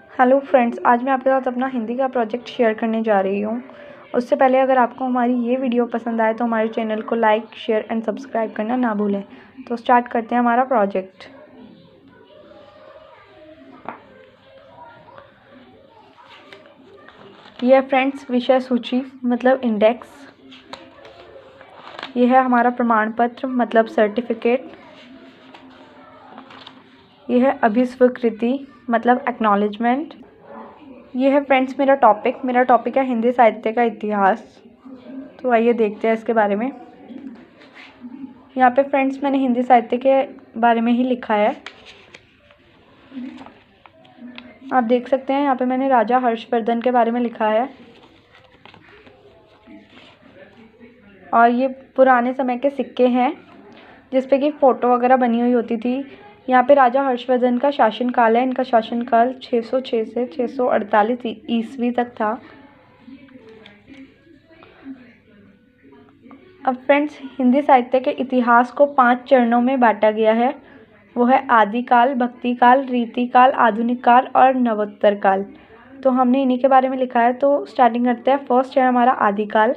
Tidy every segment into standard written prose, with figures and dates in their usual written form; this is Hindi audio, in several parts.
हेलो फ्रेंड्स, आज मैं आपके साथ अपना हिंदी का प्रोजेक्ट शेयर करने जा रही हूँ। उससे पहले अगर आपको हमारी ये वीडियो पसंद आए तो हमारे चैनल को लाइक, शेयर एंड सब्सक्राइब करना ना भूलें। तो स्टार्ट करते हैं हमारा प्रोजेक्ट। ये है फ्रेंड्स विषय सूची मतलब इंडेक्स। ये है हमारा प्रमाण पत्र मतलब सर्टिफिकेट। ये है अभिस्वीकृति मतलब एक्नॉलेजमेंट। ये है फ्रेंड्स मेरा टॉपिक है हिंदी साहित्य का इतिहास। तो आइए देखते हैं इसके बारे में। यहाँ पे फ्रेंड्स मैंने हिंदी साहित्य के बारे में ही लिखा है। आप देख सकते हैं यहाँ पे मैंने राजा हर्षवर्धन के बारे में लिखा है। और ये पुराने समय के सिक्के हैं जिस पे कि फ़ोटो वगैरह बनी हुई होती थी। यहाँ पे राजा हर्षवर्धन का शासनकाल है। इनका शासनकाल 606 से 648 ईस्वी तक था। अब फ्रेंड्स हिंदी साहित्य के इतिहास को 5 चरणों में बांटा गया है। वो है आदिकाल, भक्तिकाल, रीतिकाल, आधुनिक काल और नवोत्तर काल। तो हमने इन्हीं के बारे में लिखा है। तो स्टार्टिंग करते हैं। फर्स्ट है हमारा आदिकाल।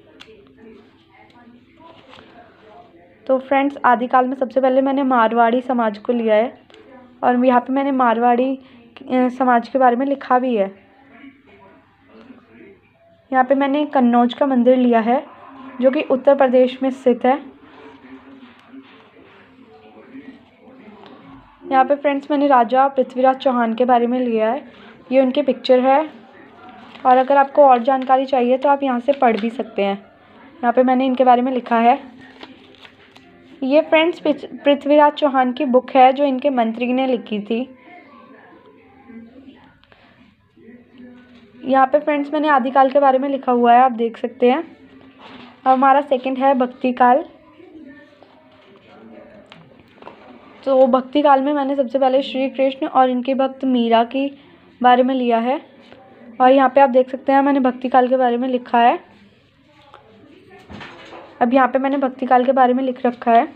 तो फ्रेंड्स आदिकाल में सबसे पहले मैंने मारवाड़ी समाज को लिया है और यहाँ पे मैंने मारवाड़ी समाज के बारे में लिखा भी है। यहाँ पे मैंने कन्नौज का मंदिर लिया है जो कि उत्तर प्रदेश में स्थित है। यहाँ पे फ्रेंड्स मैंने राजा पृथ्वीराज चौहान के बारे में लिया है। ये उनकी पिक्चर है और अगर आपको और जानकारी चाहिए तो आप यहाँ से पढ़ भी सकते हैं। यहाँ पे मैंने इनके बारे में लिखा है। ये फ्रेंड्स पृथ्वीराज चौहान की बुक है जो इनके मंत्री ने लिखी थी। यहाँ पे फ्रेंड्स मैंने आदिकाल के बारे में लिखा हुआ है, आप देख सकते हैं। अब हमारा सेकंड है भक्ति काल। तो भक्ति काल में मैंने सबसे पहले श्री कृष्ण और इनकी भक्त मीरा की बारे में लिया है और यहाँ पे आप देख सकते हैं मैंने भक्ति काल के बारे में लिखा है। अब यहाँ पे मैंने भक्ति काल के बारे में लिख रखा है।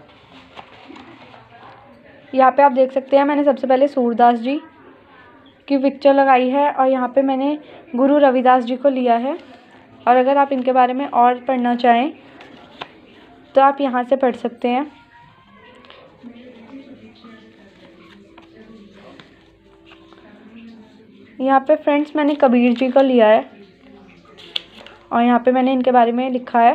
यहाँ पे आप देख सकते हैं मैंने सबसे पहले सूरदास जी की पिक्चर लगाई है और यहाँ पे मैंने गुरु रविदास जी को लिया है। और अगर आप इनके बारे में और पढ़ना चाहें तो आप यहाँ से पढ़ सकते हैं। यहाँ पे फ्रेंड्स मैंने कबीर जी को लिया है और यहाँ पे मैंने इनके बारे में लिखा है।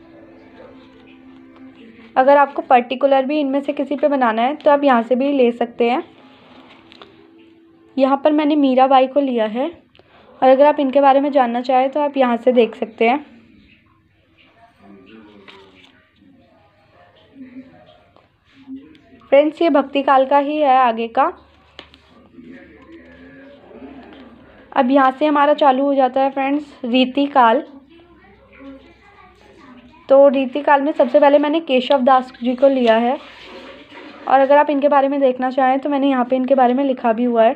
अगर आपको पर्टिकुलर भी इनमें से किसी पे बनाना है तो आप यहाँ से भी ले सकते हैं। यहाँ पर मैंने मीराबाई को लिया है और अगर आप इनके बारे में जानना चाहें तो आप यहाँ से देख सकते हैं। फ्रेंड्स ये भक्ति काल का ही है आगे का। अब यहाँ से हमारा चालू हो जाता है फ्रेंड्स रीति काल। तो रीति काल में सबसे पहले मैंने केशव दास जी को लिया है और अगर आप इनके बारे में देखना चाहें तो मैंने यहाँ पे इनके बारे में लिखा भी हुआ है।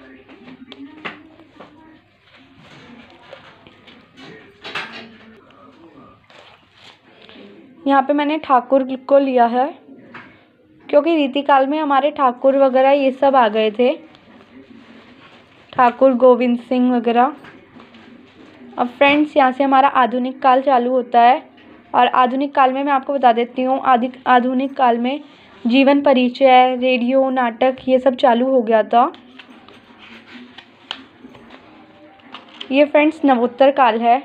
यहाँ पे मैंने ठाकुर को लिया है क्योंकि रीति काल में हमारे ठाकुर वगैरह ये सब आ गए थे, ठाकुर गोविंद सिंह वगैरह। अब फ्रेंड्स यहाँ से हमारा आधुनिक काल चालू होता है और आधुनिक काल में मैं आपको बता देती हूँ आधुनिक काल में जीवन परिचय, रेडियो, नाटक ये सब चालू हो गया था। ये फ्रेंड्स नवोत्तर काल है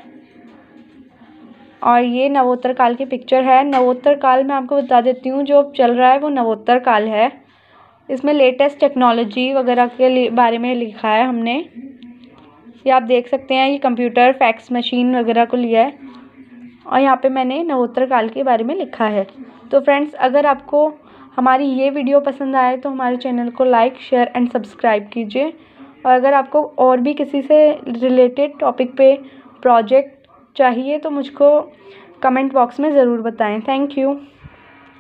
और ये नवोत्तर काल की पिक्चर है। नवोत्तर काल में आपको बता देती हूँ जो चल रहा है वो नवोत्तर काल है। इसमें लेटेस्ट टेक्नोलॉजी वगैरह के बारे में लिखा है हमने। ये आप देख सकते हैं, ये कंप्यूटर, फैक्स मशीन वगैरह को लिया है और यहाँ पे मैंने नवोत्तर काल के बारे में लिखा है। तो फ्रेंड्स अगर आपको हमारी ये वीडियो पसंद आए तो हमारे चैनल को लाइक, शेयर एंड सब्सक्राइब कीजिए। और अगर आपको और भी किसी से रिलेटेड टॉपिक पे प्रोजेक्ट चाहिए तो मुझको कमेंट बॉक्स में ज़रूर बताएं। Thank you.